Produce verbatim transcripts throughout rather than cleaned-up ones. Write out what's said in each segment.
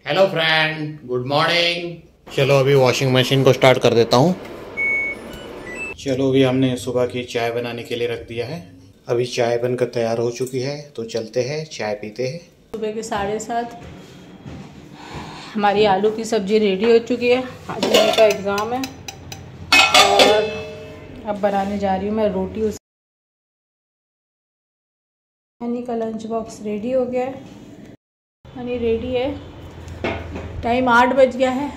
Hello friend, good morning. चलो अभी washing machine को स्टार्ट कर देता हूँ। चलो अभी हमने सुबह की चाय बनाने के लिए रख दिया है। अभी चाय बनकर तैयार हो चुकी है, तो चलते हैं चाय पीते हैं। सुबह के साढ़े सात हमारी आलू की सब्ज़ी रेडी हो चुकी है। आज मेरे का एग्ज़ाम है और अब बनाने जा रही हूँ मैं रोटी। उस हनी का लंच बॉक्स रेडी हो गया है। हनी रेडी है। टाइम आठ बज गया है।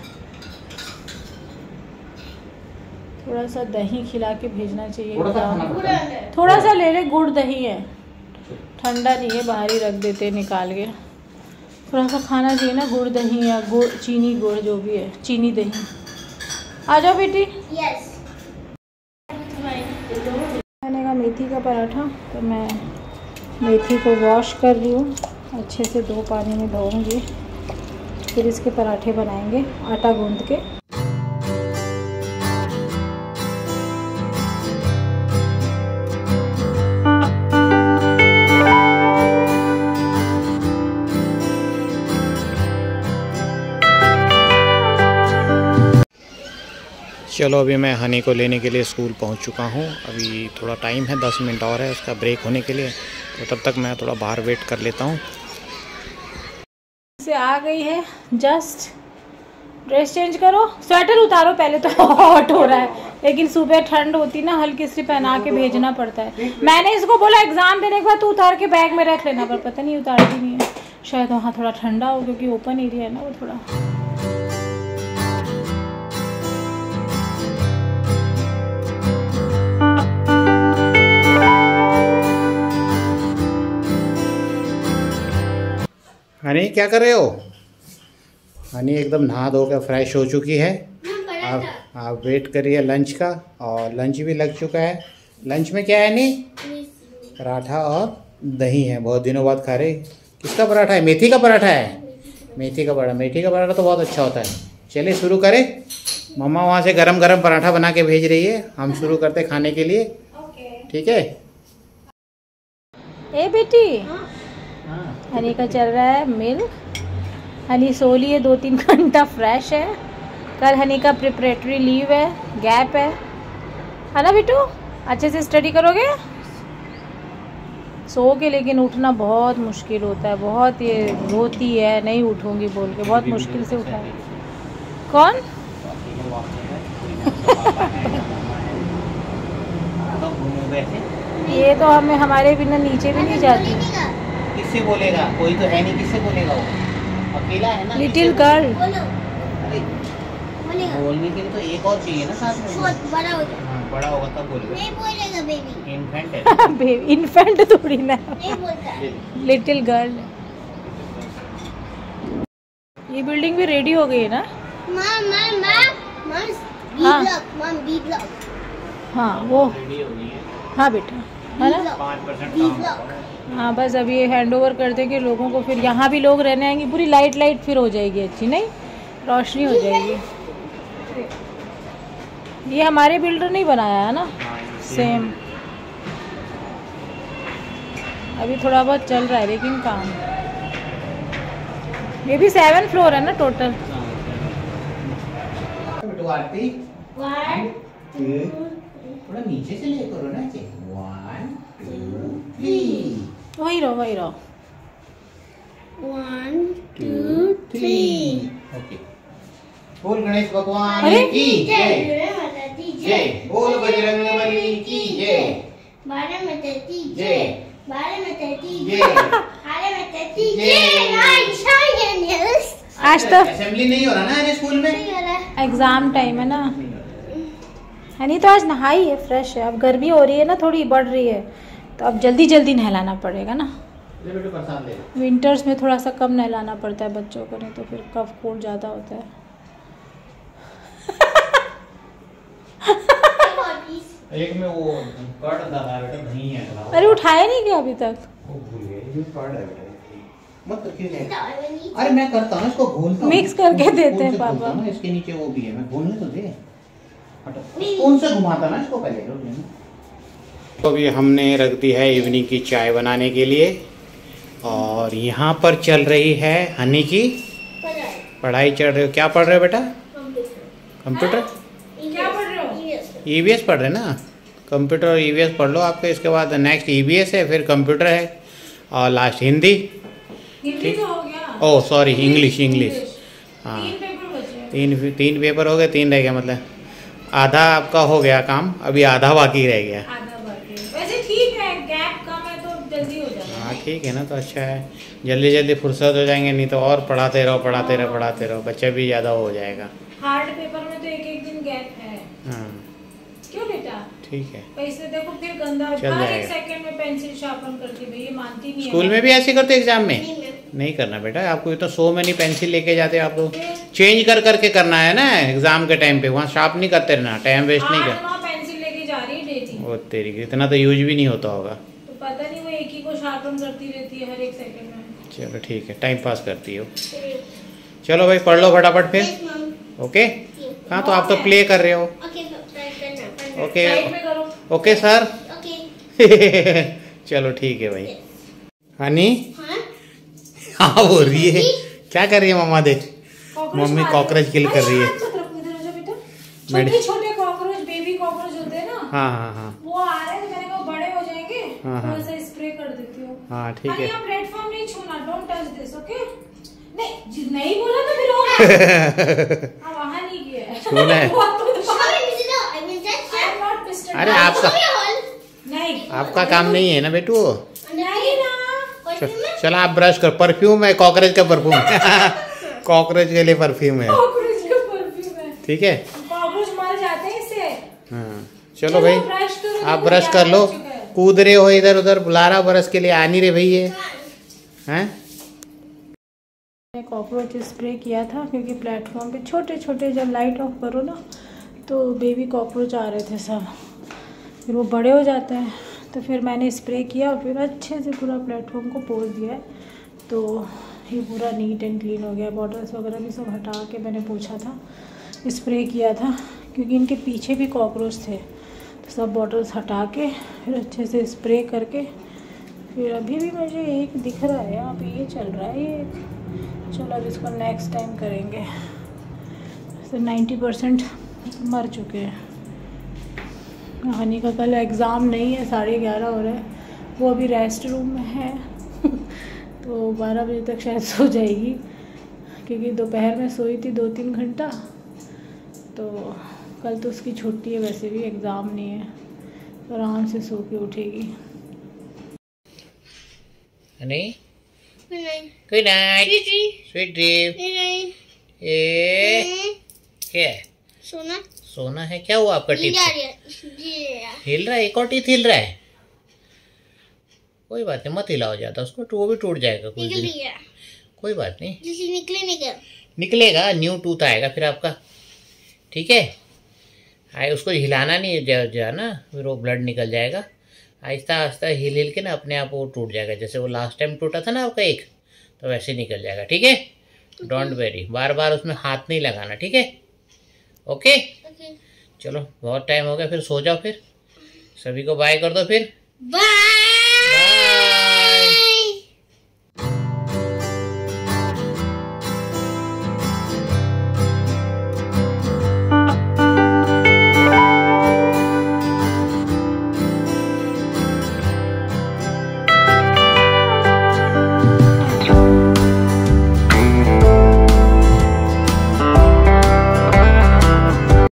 थोड़ा सा दही खिला के भेजना चाहिए। थोड़ा, थोड़ा सा ले ले, गुड़ दही है, ठंडा नहीं है, बाहर ही रख देते निकाल के। थोड़ा सा खाना चाहिए ना, गुड़ दही या गुड़ चीनी गुड़ जो भी है, चीनी दही। आ जाओ बेटी। यस। मैंने कहा मेथी का पराठा, तो मैं मेथी को वॉश कर रही हूँ अच्छे से, दो पानी में धोऊंगी, फिर इसके पराठे बनाएंगे आटा गूंद के। चलो अभी मैं हनी को लेने के लिए स्कूल पहुंच चुका हूं। अभी थोड़ा टाइम है, दस मिनट और है उसका ब्रेक होने के लिए, तो तब तक मैं थोड़ा बाहर वेट कर लेता हूं। से आ गई है जस्ट। ड्रेस चेंज करो, स्वेटर उतारो पहले, तो हॉट हो रहा है, लेकिन सुबह ठंड होती ना, हल्की सी पहना के भेजना पड़ता है। मैंने इसको बोला एग्जाम देने के बाद तू उतार के बैग में रख लेना, पर पता नहीं उतारती नहीं है। शायद वहाँ थोड़ा ठंडा हो, क्योंकि ओपन एरिया है ना वो थोड़ा। हनी क्या कर रहे हो? हनी एकदम नहा धो कर फ्रेश हो चुकी है। आप आप वेट करिए लंच का, और लंच भी लग चुका है। लंच में क्या है हनी? पराठा और दही है, बहुत दिनों बाद खा रहे। किसका पराठा है? मेथी का पराठा है। मेथी का पराठा, मेथी का पराठा तो बहुत अच्छा होता है। चलिए शुरू करें। मम्मा वहाँ से गरम गरम पराठा बना के भेज रही है, हम शुरू करते खाने के लिए। ठीक है। ए बेटी, हनी का चल रहा है मिल्क। हनी सो लिए दो तीन घंटा, फ्रेश है। कल हनी का प्रिपरेटरी लीव है, गैप है है ना बेटू? अच्छे से स्टडी करोगे? सो के लेकिन उठना बहुत मुश्किल होता है, बहुत ये रोती है, नहीं उठूंगी बोल के, बहुत मुश्किल से उठा है। कौन? ये तो हमें हमारे बिना नीचे भी नहीं जाती। किससे बोलेगा? कोई तो है नहीं, किससे बोलेगा? वो अकेला है ना। Little girl. बोलने के लिए तो एक और चाहिए ना साथ में। बड़ा होगा। हाँ, बड़ा होगा तब बोलेगा। नहीं बोलेगा बेबी। इन्फेंट है। बेबी इन्फेंट थोड़ी ना, नहीं बोलता। Little girl. ये बिल्डिंग भी रेडी हो गई है ना? मां मां मां मां बी ब्लॉक, मां बी ब्लॉक। हाँ वो रेडी हो गई है। हाँ बेटा, है ना? पाँच परसेंट काम। हाँ बस अभी ये हैंड ओवर कर देंगे लोगों को, फिर यहाँ भी लोग रहने आएंगे। पूरी लाइट लाइट फिर हो जाएगी अच्छी, नहीं रोशनी हो जाएगी। ये हमारे बिल्डर नहीं बनाया है ना, सेम। अभी थोड़ा बहुत चल रहा है लेकिन काम। ये भी सेवन फ्लोर है ना टोटल। आरती वन थोड़ा नीचे से ले करो ना। वन टू थ्री, वही रहो वही रहो। One two three. ओके। बोल गणेश भगवान अरे? की जय। जय जय। बोल बजरंगबली की जय। बारह में तेती जय। जय। बारह में तेती जय। जय। बारह में तेती जय। आज तो असेंबली नहीं हो रहा ना आज स्कूल में? एग्जाम टाइम है ना। हनी तो आज नहाई है, फ्रेश है। अब गर्मी हो रही है ना, थोड़ी बढ़ रही है, तो अब जल्दी जल्दी नहलाना पड़ेगा ना। ले बेटू प्रसाद ले। विंटर्स में थोड़ा सा कम नहलाना पड़ता है बच्चों को, नहीं तो फिर कफ कोल्ड ज़्यादा होता है। एक में वो कर्ड डाला है बेटा, नहीं है। अरे उठाया नहीं क्या अभी तक? वो भूल गए, ये कर्ड है बेटा। मत क्यों नहीं? अरे मैं करता हूँ इसको, भूलता हूँ। मिक्स करके देते हैं पापा। इसके नीचे वो भी है, मैं भूलने तो दे। कौन सा घुमाता ना इसको पहले। तो अभी हमने रख दी है इवनिंग की चाय बनाने के लिए, और यहाँ पर चल रही है हनी की पढ़ाई चढ़ रहे हो? क्या पढ़ रहे हो बेटा? कंप्यूटर? क्या पढ़ रहे हो? ई वी एस पढ़ रहे हैं ना? कंप्यूटर और ई वी एस पढ़ लो आपके, इसके बाद नेक्स्ट ई वी एस है, फिर कंप्यूटर है और लास्ट हिंदी। हिंदी तो हो गया। ओह सॉरी, इंग्लिश इंग्लिश हाँ, तीन पेपर बचे हैं। तीन तीन पेपर हो गए, तीन रह गया, मतलब आधा आपका हो गया काम, अभी आधा बाकी रह गया। आधा बाकी है। वैसे ठीक है, गैप कम है तो जल्दी हो जाता है। हाँ ठीक है ना, तो अच्छा है, जल्दी जल्दी फुर्सत हो जाएंगे, नहीं तो और पढ़ाते रहो पढ़ाते रहो पढ़ाते रहो, बच्चा भी ज़्यादा हो जाएगा। हार्ड पेपर में तो एक एक दिन गैप है। हाँ क्यों बेटा? ठीक है, पैसे देखो फिर गंदा चल हर एक जाएगा। सेकंड में पेंसिल शार्पन करती है, ये मानती नहीं है। स्कूल में भी ऐसे करते एग्जाम में? नहीं करना बेटा, आपको तो सौ में नहीं पेंसिल लेके जाते आप लोग, चेंज कर करके करना है ना एग्जाम के टाइम पे, वहाँ शार्प नहीं करते रहना, टाइम वेस्ट नहीं कर। आठ पेंसिल लेके जा रही है डेजी। वो तेरी, इतना तो यूज भी नहीं होता होगा। तो पता नहीं वो एक ही को शार्पन करती रहती है हर एक सेकंड में। चलो ठीक है, टाइम पास करती हो। चलो भाई पढ़ लो फटाफट फिर। ओके हाँ, तो आप तो प्ले कर रहे हो। ओके साइड में करो। Okay sir. चलो ठीक है भाई। हनी हाँ बोल रही है, क्या कर रही है मम्मा? देख मम्मी कॉकरोच किल कर रही है। छोटे छोटे कॉकरोच, बेबी कॉकरोच होते हैं ना, हाँ हाँ हाँ वो आ रहे हैं, तो मैंने कहा बड़े हो जाएंगे हाँ, हाँ। तो ऐसे स्प्रे कर देती हूँ। हाँ ठीक है। आप प्लेटफॉर्म नहीं छूना, डोंट टच दिस, ओके? नहीं नहीं बोला तो फिर होगा। हाँ वहाँ नहीं किया है। छूना है। अरे आपका नहीं, आपका काम नहीं है ना बेटू। नहीं ना। चलो आप ब्रश कर, परफ्यूम है कॉकरोच का परफ्यूम। कॉकरोच के लिए परफ्यूम है, कॉकरोच का परफ्यूम है। ठीक है। कॉकरोच मर जाते हैं इससे। हाँ चलो भाई, ब्रश करो, आप ब्रश कर लो, कूद रहे हो इधर उधर, बुला रहा बरस के लिए, आ नहीं रहे भैया हैं। कॉकरोच स्प्रे किया था क्योंकि प्लेटफॉर्म पे छोटे छोटे, जब लाइट ऑफ करो ना तो बेबी कॉकरोच आ रहे थे सब, फिर वो बड़े हो जाते हैं, तो फिर मैंने स्प्रे किया और फिर अच्छे से पूरा प्लेटफॉर्म को पोंछ दिया है, तो ये पूरा नीट एंड क्लीन हो गया। बॉटल्स वगैरह भी सब हटा के मैंने पोंछा था, स्प्रे किया था, क्योंकि इनके पीछे भी कॉकरोच थे, तो सब बॉटल्स हटा के फिर अच्छे से स्प्रे करके, फिर अभी भी मुझे एक दिख रहा है यहाँ पे, ये चल रहा है ये। चलो अब इसको नेक्स्ट टाइम करेंगे। तो नाइन्टी परसेंट मर चुके हैं। हनी का कल एग्ज़ाम नहीं है, साढ़े ग्यारह हो रहे हैं, वो अभी रेस्ट रूम में है। तो बारह बजे तक शायद सो जाएगी, क्योंकि दोपहर में सोई थी दो तीन घंटा, तो कल तो उसकी छुट्टी है, वैसे भी एग्ज़ाम नहीं है, तो आराम से सो के उठेगी। Honey good night, sweet dream. ए क्या है? सोना सोना है? क्या हुआ आपका टीथ? हिल रहा है, एक और टीथ हिल रहा है। कोई बात नहीं, मत हिलाओ ज्यादा उसको, तो वो भी टूट जाएगा कुछ दिन। कोई बात नहीं, निकले निकल निकलेगा, न्यू टूथ आएगा फिर आपका, ठीक है। आए उसको हिलाना नहीं जा, जा ना, फिर वो ब्लड निकल जाएगा। आहिस्ता आहिस्ता हिल हिल के ना अपने आप वो टूट जाएगा, जैसे वो लास्ट टाइम टूटा था ना आपका एक, तो वैसे निकल जाएगा, ठीक है। डोंट वेरी, बार बार उसमें हाथ नहीं लगाना, ठीक है। ओके चलो बहुत टाइम हो गया, फिर सो जाओ, फिर सभी को बाय कर दो फिर। बाय।